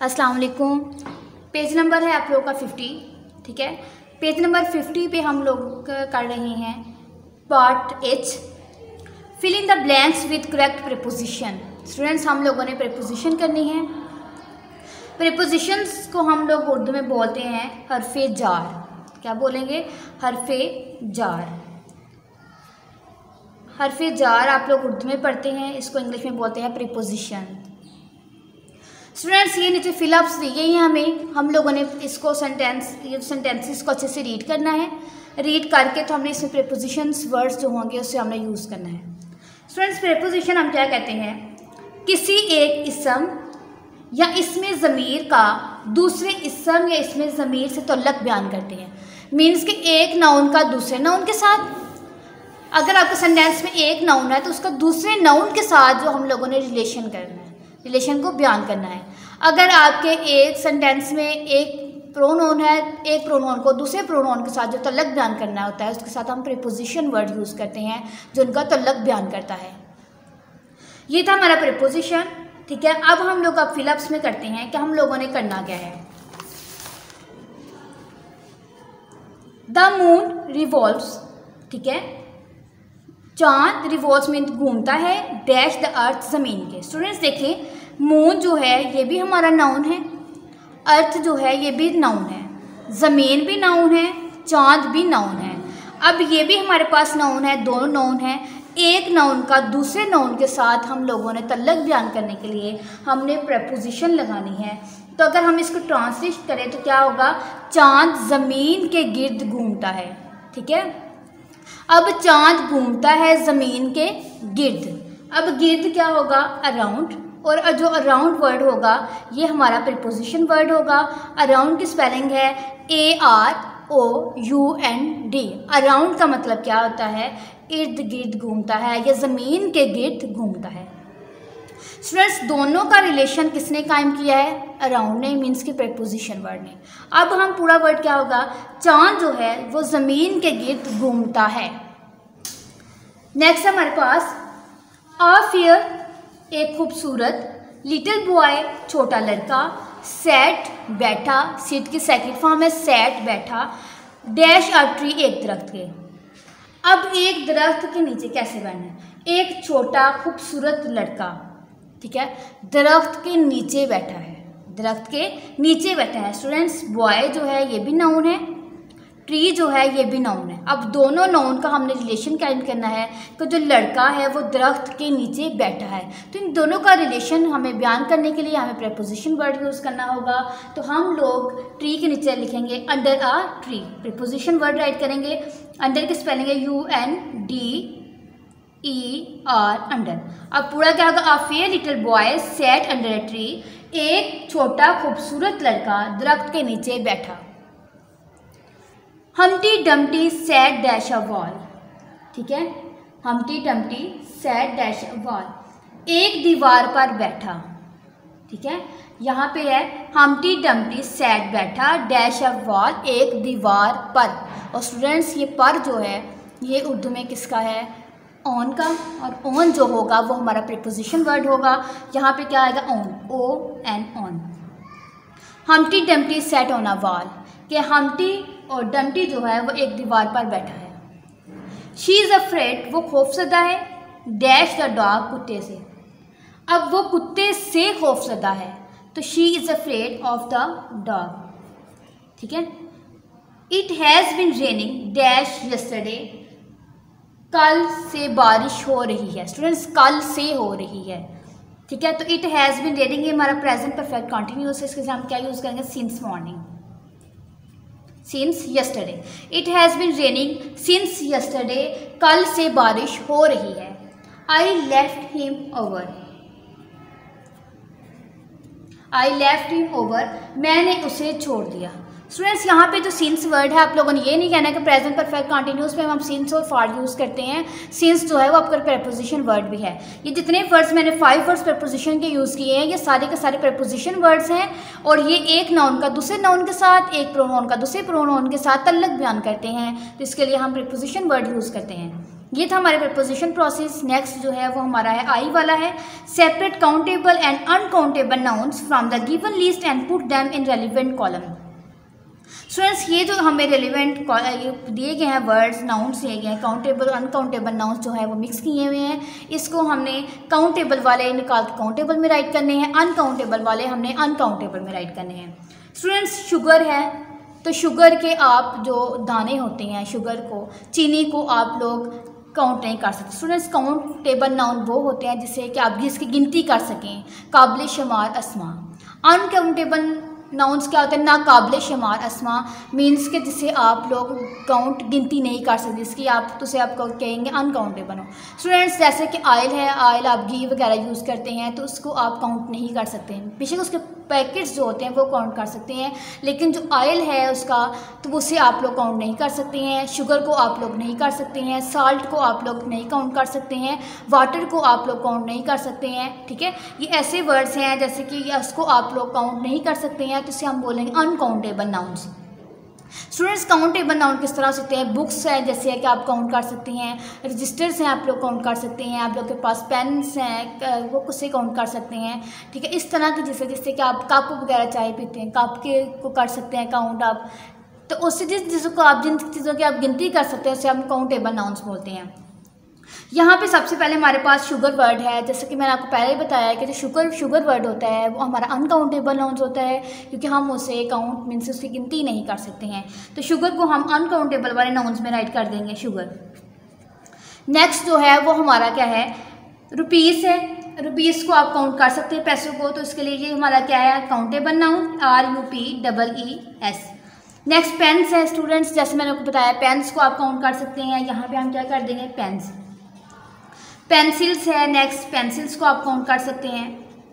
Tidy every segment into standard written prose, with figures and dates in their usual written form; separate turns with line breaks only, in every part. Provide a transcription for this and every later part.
अस्सलाम वालेकुम। Page number है आप लोगों का 50, ठीक है। पेज नंबर 50 पे हम लोग कर रहे हैं part H, fill in the blanks with correct preposition. Students, हम लोगों ने प्रीपोजिशन करनी है। प्रीपोजिशंस को हम लोग उर्दू में बोलते हैं हरफे जार। क्या बोलेंगे? हरफे जार। हरफे जार आप लोग उर्दू में पढ़ते हैं, इसको इंग्लिश में बोलते हैं प्रीपोजिशन। स्टूडेंट्स, ये नीचे फिलअप्स दिए हैं हमें, हम लोगों ने इसको सेंटेंसेस को अच्छे से रीड करना है। रीड करके तो हमने इसमें प्रीपोजिशंस वर्ड्स जो होंगे उससे हमने यूज़ करना है। स्टूडेंट्स, प्रीपोजिशन हम क्या कहते हैं? किसी एक इसम या इसमें ज़मीर का दूसरे इसम या इसमें ज़मीर से तल्लुक़ बयान करते हैं। मीन्स कि एक नाउन का दूसरे नाउन के साथ, अगर आपके सेंटेंस में एक नाउन है तो उसका दूसरे नाउन के साथ जो हम लोगों ने रिलेशन करना है, रिलेशन को बयान करना है। अगर आपके एक सेंटेंस में एक प्रोनाउन है, एक प्रोनाउन को दूसरे प्रोनाउन के साथ जो तल्लुक़ बयान करना होता है उसके साथ हम प्रीपोजिशन वर्ड यूज़ करते हैं जो उनका तल्लुक़ बयान करता है। ये था हमारा प्रीपोजिशन, ठीक है। अब हम लोग अब फिलअप्स में करते हैं कि हम लोगों ने करना क्या है। द मून रिवॉल्व्स, ठीक है। चांद रिवॉल्व्स में घूमता है, डैश द अर्थ ज़मीन के। स्टूडेंट्स देखिए, मून जो है ये भी हमारा नाउन है, अर्थ जो है ये भी नाउन है, ज़मीन भी नाउन है, चांद भी नाउन है। अब ये भी हमारे पास नाउन है, दोनों नाउन हैं। एक नाउन का दूसरे नाउन के साथ हम लोगों ने तल्लुक़ बयान करने के लिए हमने प्रीपोजिशन लगानी है। तो अगर हम इसको ट्रांसलेट करें तो क्या होगा? चांद ज़मीन के गिर्द घूमता है, ठीक है। अब चांद घूमता है ज़मीन के गिर्द। अब गिर्द क्या होगा? अराउंड। और जो अराउंड वर्ड होगा ये हमारा प्रीपोजिशन वर्ड होगा। अराउंड की स्पेलिंग है AROUND। अराउंड का मतलब क्या होता है? इर्द गिर्द घूमता है या ज़मीन के गिर्द घूमता है। स्टूडेंट्स, दोनों का रिलेशन किसने कायम किया है? अराउंड ने, मीन्स की प्रीपोजिशन वर्ड ने। अब हम पूरा वर्ड क्या होगा? चांद जो है वो ज़मीन के गिर्द घूमता है। नेक्स्ट हमारे पास आ फेयर, एक खूबसूरत, लिटिल बॉय छोटा लड़का, सैट बैठा, सीट की सेकंड फॉर्म है सैट बैठा, डैश अ ट्री एक दरख्त के। अब एक दरख्त के नीचे कैसे बैठना है? एक छोटा खूबसूरत लड़का, ठीक है, दरख्त के नीचे बैठा है, दरख्त के नीचे बैठा है। स्टूडेंट्स, बॉय जो है ये भी नाउन है, ट्री जो है ये भी नाउन है। अब दोनों नाउन का हमने रिलेशन कायम करना है कि जो लड़का है वो दरख्त के नीचे बैठा है। तो इन दोनों का रिलेशन हमें बयान करने के लिए हमें प्रीपोजिशन वर्ड यूज़ करना होगा। तो हम लोग ट्री के नीचे लिखेंगे under a tree, preposition word write करेंगे। अंडर की स्पेलिंग है UNDER, अंडर। अब पूरा क्या होगा? A fair little boy sat under a tree, एक छोटा खूबसूरत लड़का दरख्त के नीचे बैठा। Humpty Dumpty sat dash a wall, ठीक है। Humpty Dumpty sat dash a wall, एक दीवार पर बैठा, ठीक है। यहाँ पे है हम्टी डम्टी सैट बैठा डैश अ वॉल, एक दीवार पर। और स्टूडेंट्स, ये पर जो है ये उर्दू में किसका है? ऑन का। और ऑन जो होगा वो हमारा प्रीपोजिशन वर्ड होगा। यहाँ पे क्या आएगा? On, ON, on. Humpty Dumpty sat on a wall, कि हम्टी और डम्टी जो है वो एक दीवार पर बैठा है। शी इज़ अफ्रेड, वो खौफजदा है, डैश द डॉग, कुत्ते से। अब वो कुत्ते से खौफजदा है तो she is afraid of the dog, ठीक है। It has been raining dash yesterday, कल से बारिश हो रही है। स्टूडेंट्स, कल से हो रही है, ठीक है। तो इट हैज़ बिन रेनिंग ये हमारा प्रेजेंट परफेक्ट कंटिन्यूअस है। इसके साथ हम क्या यूज़ करेंगे? Since morning, since yesterday. It has been raining since yesterday, कल से बारिश हो रही है। I left him over, I left him over, मैंने उसे छोड़ दिया। स्टूडेंट्स, यहाँ पे जो सिंस वर्ड है आप लोगों ने ये नहीं कहना कि प्रेजेंट परफेक्ट कंटिन्यूअस में हम सिंस और फॉर यूज़ करते हैं। सिंस जो है वो आपका प्रीपोजिशन वर्ड भी है। ये जितने वर्ड्स मैंने 5 वर्ड्स प्रीपोजिशन के यूज़ किए हैं ये सारे के सारे प्रीपोजिशन वर्ड्स हैं। और ये एक नाउन का दूसरे नाउन के साथ, एक प्रोनाउन का दूसरे प्रोनाउन के साथ तल्लुक़ बयान करते हैं। तो इसके लिए हम प्रीपोजिशन वर्ड यूज़ करते हैं। ये था हमारे प्रपोजिशन प्रोसेस। नेक्स्ट जो है वो हमारा है आई वाला है, separate countable and uncountable nouns from the given list and put them in relevant column. Students ये जो हमें रेलिवेंट दिए गए हैं वर्ड्स, नाउन्स दिए गए हैं, काउंटेबल और अनकाउंटेबल नाउन्स जो है वो मिक्स किए हुए हैं। इसको हमने काउंटेबल वाले निकाल के काउंटेबल में राइट करने हैं, अनकाउंटेबल वाले हमने अनकाउंटेबल में राइट करने हैं। स्टूडेंट्स शुगर है तो शुगर के आप जो दाने होते हैं, शुगर को, चीनी को आप लोग काउंट नहीं कर सकते। स्टूडेंट्स काउंटेबल नाउन वो होते हैं जिससे कि आप जिसकी गिनती कर सकें, काबिल शुमार अस्मा। अनकाउंटेबल नाउन्स क्या होते हैं, ना काबिल शुमार अस्मा, मीन्स के जिसे आप लोग काउंट गिनती नहीं कर सकते, जिसकी आप तो से आपको कहेंगे अनकाउंटेबल हो। स्टूडेंट्स जैसे कि ऑयल है, ऑयल आप घी वगैरह यूज़ करते हैं तो उसको आप काउंट नहीं कर सकते हैं। बेशक उसके पैकेट्स जो होते हैं वो काउंट कर सकते हैं, लेकिन जो ऑयल है उसका तो उसे आप लोग काउंट नहीं कर सकते हैं। शुगर को आप लोग नहीं कर सकते हैं, साल्ट को आप लोग नहीं काउंट कर सकते हैं, वाटर को आप लोग काउंट नहीं कर सकते हैं। ठीक है, ये ऐसे वर्ड्स हैं जैसे कि इसको आप लोग काउंट नहीं कर सकते हैं तो इसे हम बोलेंगे uncountable nouns. Students countable noun किस तरह से होते हैं, बुक्स हैं जैसे कि आप काउंट कर सकते हैं, रजिस्टर्स हैं आप लोग काउंट कर सकते हैं, आप लोग के पास पेन्स हैं वो उससे काउंट कर सकते हैं। ठीक है, इस तरह के जिससे कि आप कप वगैरह चाय पीते हैं, कप के को कर सकते हैं काउंट आप, तो उससे जिस चीज़ों को आप जिन चीज़ों की आप गिनती कर सकते हैं उसे हम काउंटेबल नाउन्स बोलते हैं। यहाँ पे सबसे पहले हमारे पास शुगर वर्ड है। जैसे कि मैंने आपको पहले ही बताया है कि जो शुगर वर्ड होता है वो हमारा अनकाउंटेबल नाउन्स होता है, क्योंकि हम उसे काउंट मीन्स उसकी गिनती नहीं कर सकते हैं। तो शुगर को हम अनकाउंटेबल वाले नाउन्स में राइट कर देंगे, शुगर। नेक्स्ट जो है वो हमारा क्या है, रुपीज़ है। रुपीज़ को आप काउंट कर सकते हैं, पैसों को, तो इसके लिए ये हमारा क्या है, countable noun, RUPEES। Next pens है स्टूडेंट्स, जैसे मैंने आपको बताया पेन्स को आप काउंट कर सकते हैं, यहाँ पे हम क्या कर देंगे, पेन्स। पेंसिल्स है, नेक्स्ट पेंसिल्स को आप काउंट कर सकते हैं।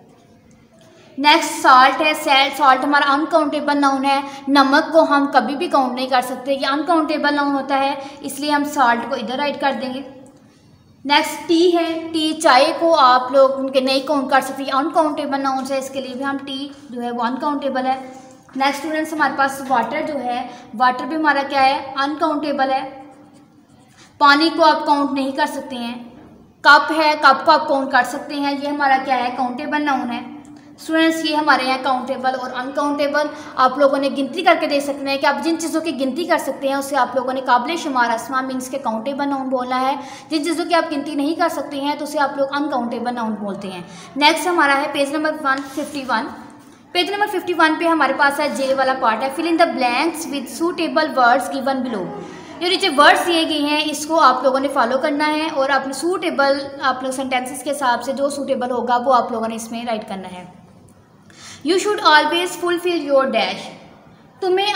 नेक्स्ट साल्ट है, साल्ट हमारा अनकाउंटेबल नाउन है। नमक को हम कभी भी काउंट नहीं कर सकते, ये अनकाउंटेबल नाउन होता है, इसलिए हम साल्ट को इधर राइट कर देंगे। नेक्स्ट टी है, टी, चाय को आप लोग उनके नहीं काउंट कर सकते, अनकाउंटेबल नाउन है, इसके लिए भी हम टी जो है वो अनकाउंटेबल है। नेक्स्ट स्टूडेंट्स हमारे पास वाटर जो है, वाटर भी हमारा क्या है, अनकाउंटेबल है। पानी को आप काउंट नहीं कर सकते हैं। कप है, कप को आप काउंट कर सकते हैं, ये हमारा क्या है, काउंटेबल नाउन है। स्टूडेंट्स ये हमारे यहाँ काउंटेबल और अनकाउंटेबल आप लोगों ने गिनती करके दे सकते हैं कि आप जिन चीज़ों की गिनती कर सकते हैं उसे आप लोगों ने काबिल शुमार अस्मा मीन्स के काउंटेबल नाउन बोलना है। जिन चीज़ों की आप गिनती नहीं कर सकते हैं तो उसे आप लोग अनकाउंटेबल नाउन बोलते हैं। नेक्स्ट हमारा है पेज नंबर 151। पेज नंबर 51 पे हमारे पास है जे वाला पार्ट है, fill in the blanks with suitable words given below. जो नीचे वर्ड्स दिए गए हैं इसको आप लोगों ने फॉलो करना है और अपने सूटेबल आप लोग सेंटेंसेस के हिसाब से जो सूटेबल होगा वो आप लोगों ने इसमें राइट करना है। You should always fulfil your dash. तुम्हें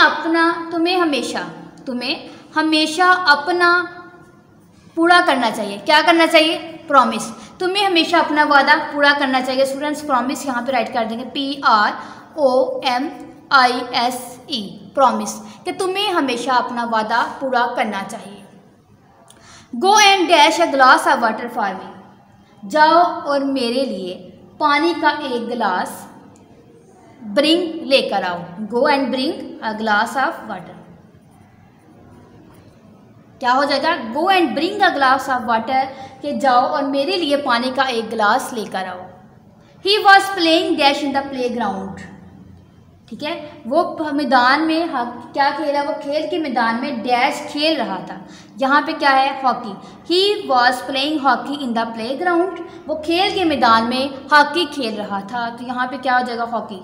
हमेशा अपना पूरा करना चाहिए। क्या करना चाहिए, प्रॉमिस। तुम्हें हमेशा अपना वादा पूरा करना चाहिए। स्टूडेंट्स प्रॉमिस यहाँ पे राइट कर देंगे, PROMISE, प्रॉमिस, कि तुम्हें हमेशा अपना वादा पूरा करना चाहिए। Go and dash a glass of water for me. जाओ और मेरे लिए पानी का एक गिलास ब्रिंग लेकर आओ। Go and bring a glass of water. क्या हो जाएगा, go and bring a glass of water, कि जाओ और मेरे लिए पानी का एक गिलास लेकर आओ। He was playing dash in the playground. ठीक है, वो मैदान में क्या खेला, वो खेल के मैदान में डैश खेल रहा था। यहाँ पे क्या है, hockey. He was playing hockey in the playground. वो खेल के मैदान में हॉकी खेल रहा था, तो यहाँ पे क्या हो जाएगा, hockey,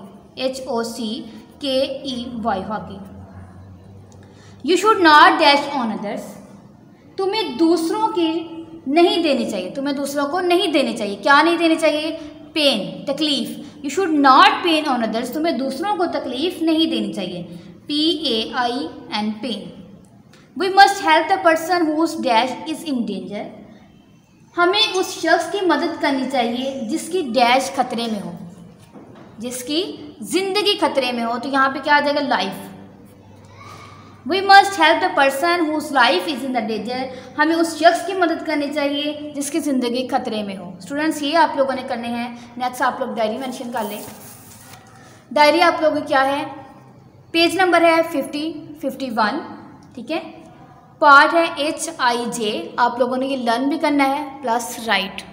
HOCKEY, hockey. You should not dash on others. तुम्हें दूसरों की नहीं देनी चाहिए, तुम्हें दूसरों को नहीं देनी चाहिए। क्या नहीं देनी चाहिए, पेन, तकलीफ। You should not pain on others, तुम्हें दूसरों को तकलीफ नहीं देनी चाहिए, PAIN, pain. We must help the person whose dash is in danger. हमें उस शख्स की मदद करनी चाहिए जिसकी डैश खतरे में हो, जिसकी ज़िंदगी खतरे में हो, तो यहाँ पे क्या आ जाएगा, life. We must help the person whose life is in the danger. हमें उस शख्स की मदद करनी चाहिए जिसकी ज़िंदगी खतरे में हो। स्टूडेंट्स ये आप लोगों ने करने हैं। नेक्स्ट आप लोग डायरी मेंशन कर लें। डायरी आप लोगों की क्या है, पेज नंबर है 51। ठीक है, पार्ट है HIJ, आप लोगों ने ये लर्न भी करना है प्लस राइट।